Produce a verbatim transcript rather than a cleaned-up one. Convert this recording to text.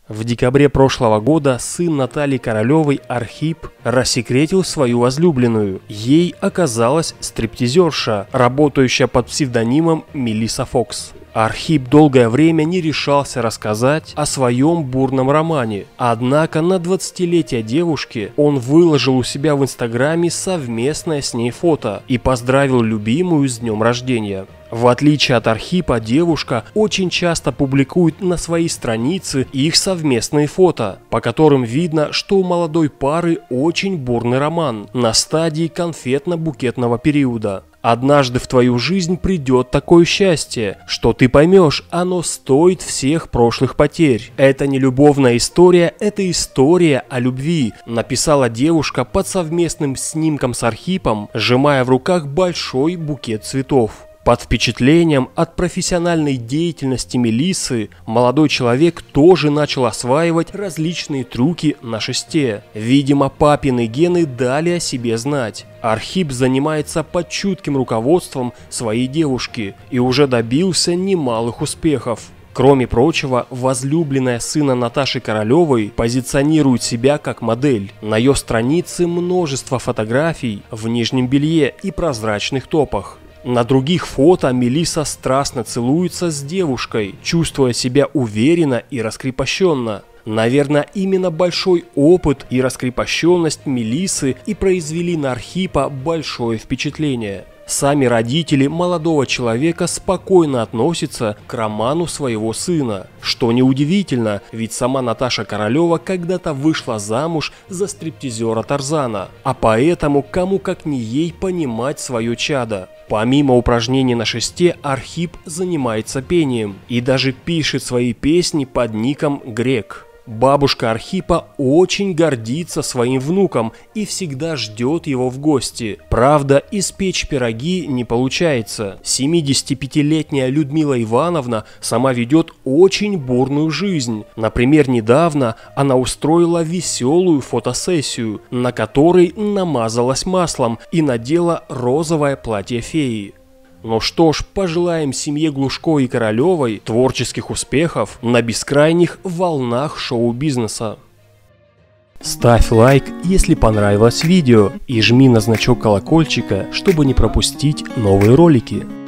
В декабре прошлого года сын Натальи Королевой Архип рассекретил свою возлюбленную. Ей оказалась стриптизерша, работающая под псевдонимом Мелисса Фокс. Архип долгое время не решался рассказать о своем бурном романе. Однако на двадцатилетие девушки он выложил у себя в инстаграме совместное с ней фото и поздравил любимую с днем рождения. В отличие от Архипа, девушка очень часто публикует на своей странице их совместные фото, по которым видно, что у молодой пары очень бурный роман на стадии конфетно-букетного периода. Однажды в твою жизнь придет такое счастье, что ты поймешь, оно стоит всех прошлых потерь. Это не любовная история, это история о любви, написала девушка под совместным снимком с Архипом, сжимая в руках большой букет цветов. Под впечатлением от профессиональной деятельности Мелиссы молодой человек тоже начал осваивать различные трюки на шесте. Видимо, папины гены дали о себе знать. Архип занимается под чутким руководством своей девушки и уже добился немалых успехов. Кроме прочего, возлюбленная сына Наташи Королевой позиционирует себя как модель. На ее странице множество фотографий в нижнем белье и прозрачных топах. На других фото Мелисса страстно целуется с девушкой, чувствуя себя уверенно и раскрепощенно. Наверное, именно большой опыт и раскрепощенность Мелиссы и произвели на Архипа большое впечатление. Сами родители молодого человека спокойно относятся к роману своего сына, что неудивительно, ведь сама Наташа Королева когда-то вышла замуж за стриптизера Тарзана, а поэтому кому как не ей понимать свое чадо. Помимо упражнений на шесте, Архип занимается пением и даже пишет свои песни под ником Грек. Бабушка Архипа очень гордится своим внуком и всегда ждет его в гости. Правда, испечь пироги не получается. семидесятипятилетняя Людмила Ивановна сама ведет очень бурную жизнь. Например, недавно она устроила веселую фотосессию, на которой намазалась маслом и надела розовое платье феи. Ну что ж, пожелаем семье Глушко и Королевой творческих успехов на бескрайних волнах шоу-бизнеса. Ставь лайк, если понравилось видео, и жми на значок колокольчика, чтобы не пропустить новые ролики.